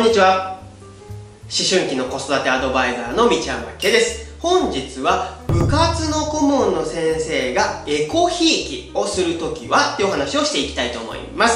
にちは。思春期の子育てアドバイザーの道山圭です。本日は部活の顧問の先生がエコひいきをするときはっていうお話をしていきたいと思います。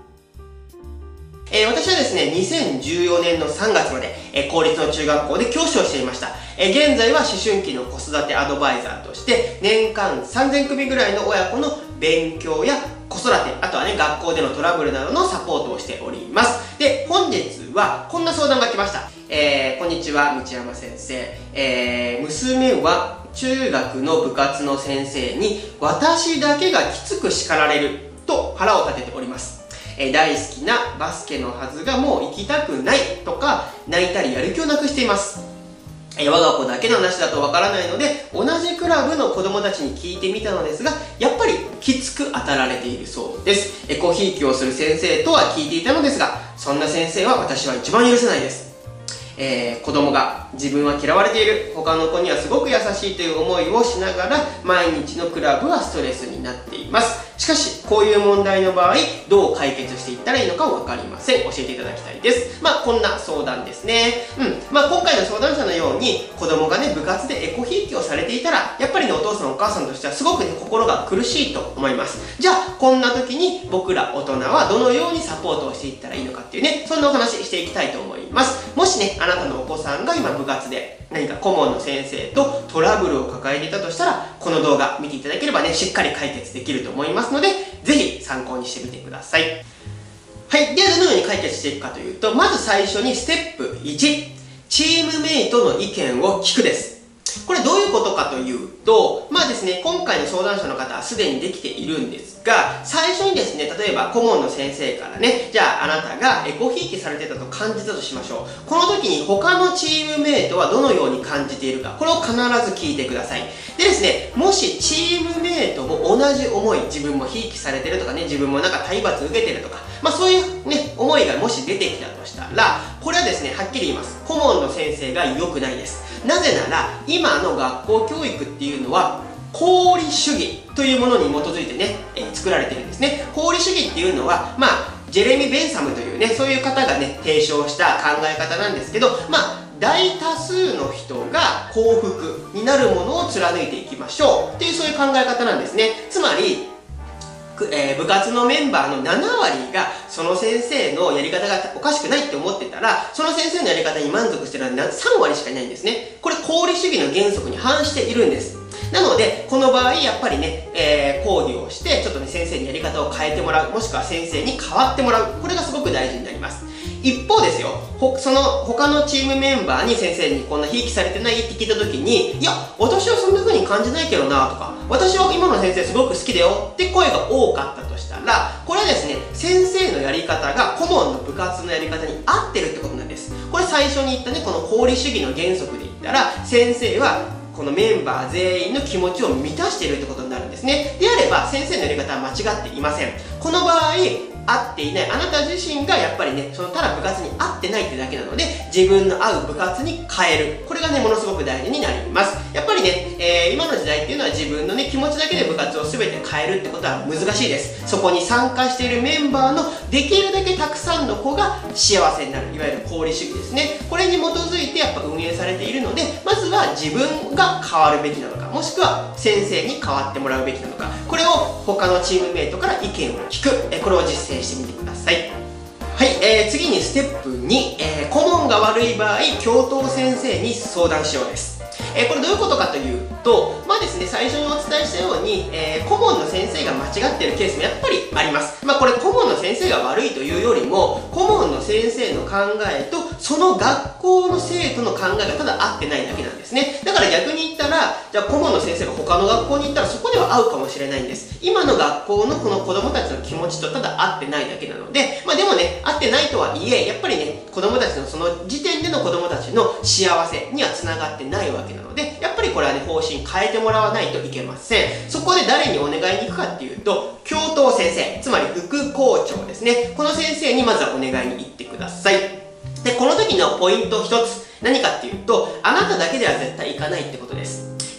私はですね、2014年の3月まで、公立の中学校で教師をしていました。現在は思春期の子育てアドバイザーとして、年間3000組ぐらいの親子の勉強や子育て、あとはね、学校でのトラブルなどのサポートをしております。で、本日はこんな相談が来ました。こんにちは、道山先生。娘は中学の部活の先生に、私だけがきつく叱られると腹を立てております。大好きなバスケのはずがもう行きたくないとか、泣いたりやる気をなくしています。我が子だけの話だとわからないので、同じクラブの子供たちに聞いてみたのですが、やっぱりきつく当たられているそうです。エコひいきをする先生とは聞いていたのですが、そんな先生は私は一番許せないです。子供が自分は嫌われている、他の子にはすごく優しいという思いをしながら毎日のクラブはストレスになっています。しかしこういう問題の場合どう解決していったらいいのか分かりません。教えていただきたいです。こんな相談ですね。今回の相談者のように子供がね、部活でエコひいきをされていたら、やっぱりね、お父さんお母さんとしてはすごくね、心が苦しいと思います。じゃあこんな時に僕ら大人はどのようにサポートをしていったらいいのかっていうね、そんなお話していきたいと思います。もしね、あなたのお子さんが今部活で何か顧問の先生とトラブルを抱えていたとしたら、この動画見ていただければね、しっかり解決できると思いますので、ぜひ参考にしてみてください。はい。ではどのように解決していくかというと、まず最初にステップ1、チームメイトの意見を聞くです。これどういうことかというと、ですね、今回の相談者の方はすでにできているんですが、最初にですね、例えば顧問の先生からね、じゃああなたがエコひいきされてたと感じたとしましょう。この時に他のチームメイトはどのように感じているか、これを必ず聞いてください。でですね、もしチームメイトも同じ思い、自分もひいきされてるとかね、自分もなんか体罰受けてるとか、そういうね、思いがもし出てきたとしたら、これはですね、はっきり言います。顧問の先生が良くないです。なぜなら、今の学校教育っていうのは、功利主義というものに基づいてね、作られてるんですね。功利主義っていうのは、ジェレミ・ベンサムというね、そういう方がね、提唱した考え方なんですけど、大多数の人が幸福になるものを貫いていきましょうっていう、そういう考え方なんですね。つまり、部活のメンバーの7割がその先生のやり方がおかしくないって思ってたら、その先生のやり方に満足してるのは3割しかいないんですね。これ功利主義の原則に反しているんです。なのでこの場合やっぱりね、講義をしてちょっとね、先生にやり方を変えてもらう、もしくは先生に変わってもらう、これがすごく大事になります。一方ですよ、その他のチームメンバーに先生にこんなひいきされてないって聞いた時に、いや私はそんな風に感じないけどなとか、私は今の先生すごく好きだよって声が多かったとしたら、これはですね、先生のやり方が顧問の部活のやり方に合ってるってことなんです。これ最初に言ったね、この功利主義の原則で言ったら、先生はこのメンバー全員の気持ちを満たしているってことになるんですね。であれば先生のやり方は間違っていません。この場合合っていないあなた自身がやっぱりね、ただ部活に合ってないってだけなので、自分の合う部活に変える、これがね、ものすごく大事になります。やっぱりね、今の時代っていうのは自分のね、気持ちだけで部活を全て変えるってことは難しいです。そこに参加しているメンバーのできるだけたくさんの子が幸せになる、いわゆる功利主義ですね。これに基づいてやっぱ運営されているので、まずは自分が変わるべきなのか、もしくは先生に変わってもらうべきなのか、これを他のチームメイトから意見を聞く、これを実践してみてください。はい、次にステップ2、顧問が悪い場合教頭先生に相談しようです。これどういうことかというと、ですね、最初にお伝えしたように、顧問の先生が間違っているケースもやっぱりあります。これ顧問の先生が悪いというよりも、顧問の先生の考えとその学校の生徒の考えがただ合ってないだけなんですね。だから逆に言ったら、じゃあ顧問の先生が他の学校に行ったらそこでは合うかもしれないんです。今の学校のこの子供たちの気持ちとただ合ってないだけなので、でもね、合ってないとはいえ、やっぱりね、子供たちのその時点での子供たちの幸せにはつながってないわけなので、やっぱりこれはね、方針変えてもらわないといけません。そこで誰にお願いに行くかっていうと、教頭先生、つまり副校長ですね。この先生にまずはお願いに行ってください。で、この時のポイント一つ、何かっていうと、あなただけでは絶対行かないってことです。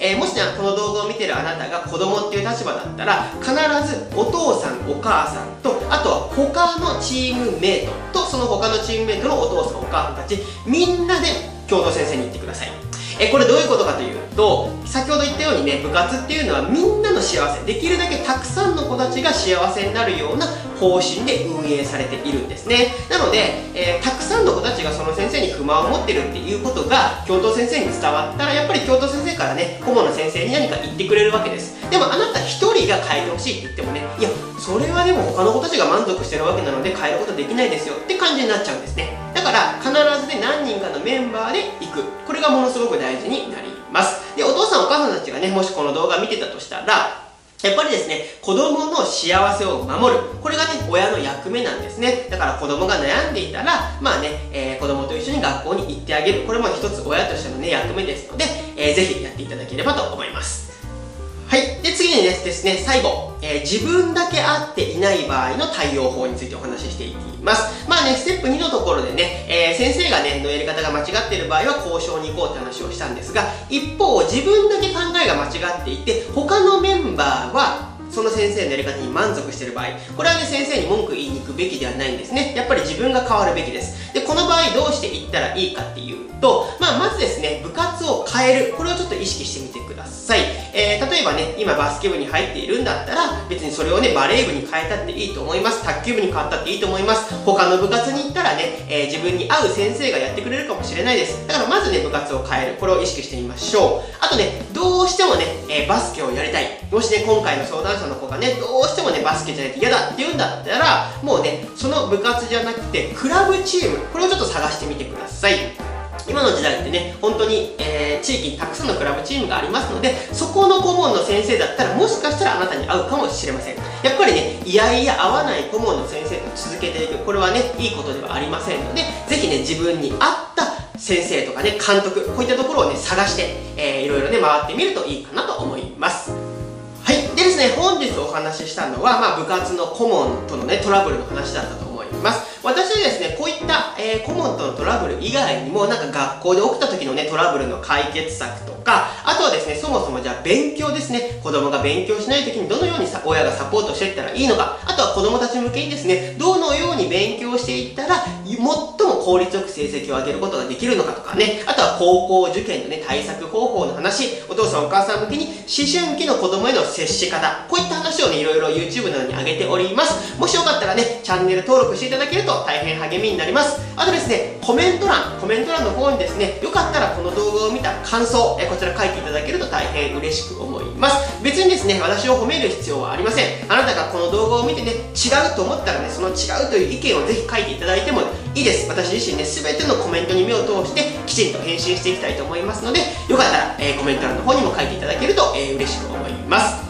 もしね、この動画を見てるあなたが子供っていう立場だったら、必ずお父さん、お母さんと、あとは他のチームメイトと、その他のチームメイトのお父さん、お母さんたち、みんなで教頭先生に言ってください。これどういうことかというと、先ほど言ったようにね、部活っていうのはみんなの幸せ、できるだけたくさんの子たちが幸せになるような方針で運営されているんですね。なので、たくさんの子たちがその先生に不満を持ってるっていうことが教頭先生に伝わったら、やっぱり教頭先生からね、顧問の先生に何か言ってくれるわけです。でもあなた一人が変えてほしいって言ってもね、いや、それはでも他の子たちが満足してるわけなので変えることできないですよって感じになっちゃうんですね。だから必ずね、何人かのメンバーで行く、これがものすごく大事になります。で、お父さんお母さんたちがね、もしこの動画見てたとしたら、やっぱりですね、子供の幸せを守る。これがね、親の役目なんですね。だから子供が悩んでいたら、まあね、子供と一緒に学校に行ってあげる。これも一つ親としてのね、役目ですので、ぜひやっていただければと思います。はい。で、次にですね、最後、自分だけ合っていない場合の対応法についてお話ししていきます。まあね、ステップ2のところでね、先生がね、のやり方が間違っている場合は交渉に行こうって話をしたんですが、一方、自分だけ考えが間違っていて、他のメンバーは、その先生のやり方に満足している場合、これはね、先生に文句言いに行くべきではないんですね。やっぱり自分が変わるべきです。で、この場合どうしていったらいいかっていうと、まずですね、部活を変える。これをちょっと意識してみてください。例えばね、今バスケ部に入っているんだったら、別にそれをね、バレー部に変えたっていいと思います。卓球部に変わったっていいと思います。他の部活に行ったらね、自分に合う先生がやってくれるかもしれないです。だからまずね、部活を変える。これを意識してみましょう。あとね、どうしてもね、バスケをやりたい。もしね、今回の相談者の子がね、どうしてもね、バスケじゃないと嫌だって言うんだったら、もうね、その部活じゃなくて、クラブチーム、これをちょっと探してみてください。今の時代ってね、本当に、地域にたくさんのクラブチームがありますので、そこの顧問の先生だったら、もしかしたらあなたに合うかもしれません。やっぱりね、いやいや合わない顧問の先生と続けていく、これはね、いいことではありませんので、ぜひね、自分に合った先生とかね、監督、こういったところをね、探して、いろいろね、回ってみるといいかなと思います。はい。でですね、本日お話ししたのは、部活の顧問とのね、トラブルの話だったと思います。私はですね、こういった、顧問とのトラブル以外にも、なんか学校で起きた時のね、トラブルの解決策とか、あとはですね、そもそもじゃあ勉強ですね、子供が勉強しない時にどのように親がサポートしていったらいいのか、あとは子供たち向けにですね、どのように勉強していったら、最も効率よく成績を上げることができるのかとかね、あとは高校受験のね、対策方法の話、お父さんお母さん向けに思春期の子供への接し方、こういった話をね、いろいろ YouTube などに上げております。もしよかったらね、チャンネル登録していただけると大変励みになります。あとですね、コメント欄の方にですね、よかったらこの動画を見た感想、こちら書いていただけると大変嬉しく思います。別にですね、私を褒める必要はありません。あなたがこの動画を見てね、違うと思ったらね、その違うという意見をぜひ書いていただいてもいいです。私自身ね、全てのコメントに目を通してきちんと返信していきたいと思いますので、よかったら、コメント欄の方にも書いていただけると、嬉しく思います。